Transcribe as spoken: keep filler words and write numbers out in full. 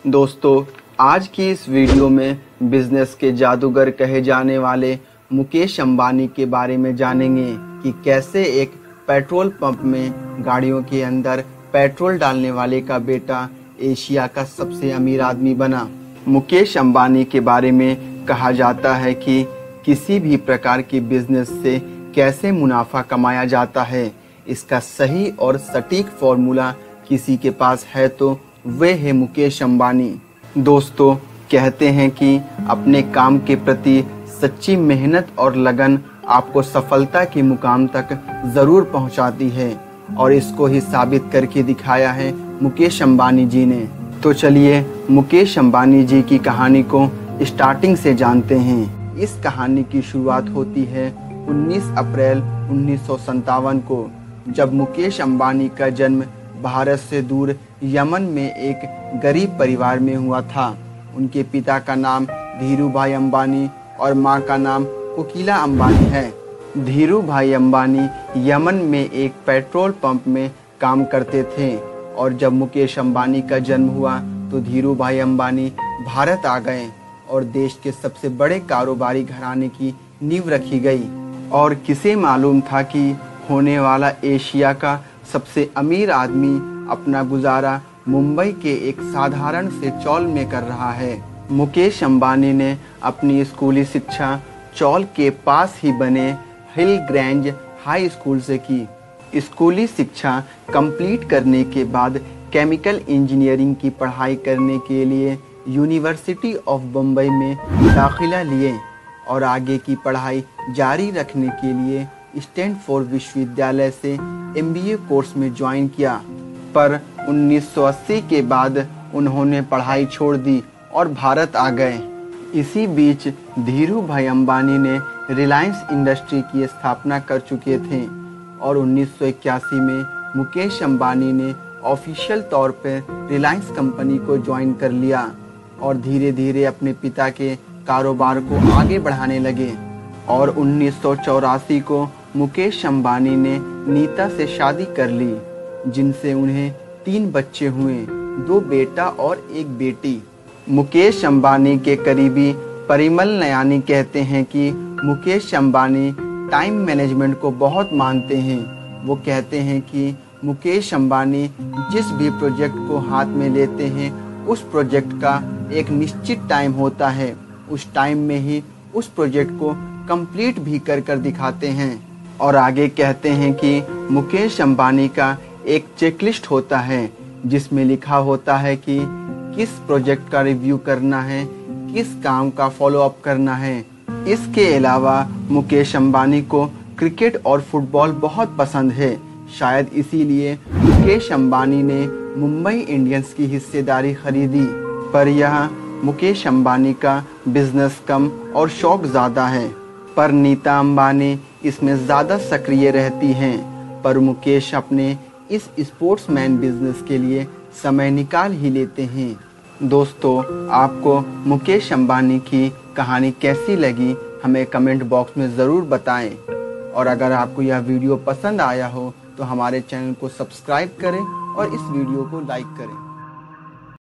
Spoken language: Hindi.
दोस्तों, आज की इस वीडियो में बिजनेस के जादूगर कहे जाने वाले मुकेश अंबानी के बारे में जानेंगे कि कैसे एक पेट्रोल पंप में गाड़ियों के अंदर पेट्रोल डालने वाले का बेटा एशिया का सबसे अमीर आदमी बना। मुकेश अंबानी के बारे में कहा जाता है कि किसी भी प्रकार की बिजनेस से कैसे मुनाफा कमाया जाता है, इसका सही और सटीक फॉर्मूला किसी के पास है तो वे है मुकेश अंबानी। दोस्तों, कहते हैं कि अपने काम के प्रति सच्ची मेहनत और लगन आपको सफलता के मुकाम तक जरूर पहुंचाती है, और इसको ही साबित करके दिखाया है मुकेश अंबानी जी ने। तो चलिए मुकेश अंबानी जी की कहानी को स्टार्टिंग से जानते हैं। इस कहानी की शुरुआत होती है उन्नीस अप्रैल उन्नीस सौ सत्तावन को, जब मुकेश अंबानी का जन्म भारत से दूर यमन में एक गरीब परिवार में हुआ था। उनके पिता का नाम धीरू भाई अंबानी और मां का नाम कोकिला अंबानी है। धीरू भाई अंबानी यमन में एक पेट्रोल पंप में काम करते थे, और जब मुकेश अंबानी का जन्म हुआ तो धीरू भाई अंबानी भारत आ गए और देश के सबसे बड़े कारोबारी घराने की नींव रखी गई। और किसे मालूम था कि होने वाला एशिया का सबसे अमीर आदमी अपना गुजारा मुंबई के एक साधारण से चौल में कर रहा है। मुकेश अंबानी ने अपनी स्कूली शिक्षा चौल के पास ही बने हिल ग्रैंज हाई स्कूल से की। स्कूली शिक्षा कंप्लीट करने के बाद केमिकल इंजीनियरिंग की पढ़ाई करने के लिए यूनिवर्सिटी ऑफ बम्बई में दाखिला लिए, और आगे की पढ़ाई जारी रखने के लिए स्टैनफोर्ड विश्वविद्यालय से एम बी ए कोर्स में ज्वाइन किया। पर उन्नीस सौ अस्सी के बाद उन्होंने पढ़ाई छोड़ दी और भारत आ गए। इसी बीच धीरू भाई अंबानी ने रिलायंस इंडस्ट्री की स्थापना कर चुके थे, और उन्नीस सौ इक्यासी में मुकेश अंबानी ने ऑफिशियल तौर पर रिलायंस कंपनी को ज्वाइन कर लिया और धीरे धीरे अपने पिता के कारोबार को आगे बढ़ाने लगे। और उन्नीस सौ चौरासी को मुकेश अंबानी ने नीता से शादी कर ली, जिनसे उन्हें तीन बच्चे हुए, दो बेटा और एक बेटी। मुकेश अंबानी के करीबी परिमल नयानी कहते हैं कि मुकेश अंबानी टाइम मैनेजमेंट को बहुत मानते हैं। वो कहते हैं कि मुकेश अंबानी जिस भी प्रोजेक्ट को हाथ में लेते हैं, उस प्रोजेक्ट का एक निश्चित टाइम होता है, उस टाइम में ही उस प्रोजेक्ट को कंप्लीट भी कर कर दिखाते हैं। और आगे कहते हैं कि मुकेश अंबानी का एक चेकलिस्ट होता है, जिसमें लिखा होता है कि किस प्रोजेक्ट का रिव्यू करना है, किस काम का फॉलो अप करना है। इसके अलावा मुकेश अंबानी को क्रिकेट और फुटबॉल बहुत पसंद है। शायद इसीलिए मुकेश अंबानी ने मुंबई इंडियंस की हिस्सेदारी खरीदी। पर यह मुकेश अंबानी का बिजनेस कम और शौक ज़्यादा है, पर नीता अंबानी इसमें ज़्यादा सक्रिय रहती हैं। पर मुकेश अपने इस स्पोर्ट्समैन बिजनेस के लिए समय निकाल ही लेते हैं। दोस्तों, आपको मुकेश अंबानी की कहानी कैसी लगी हमें कमेंट बॉक्स में ज़रूर बताएं, और अगर आपको यह वीडियो पसंद आया हो तो हमारे चैनल को सब्सक्राइब करें और इस वीडियो को लाइक करें।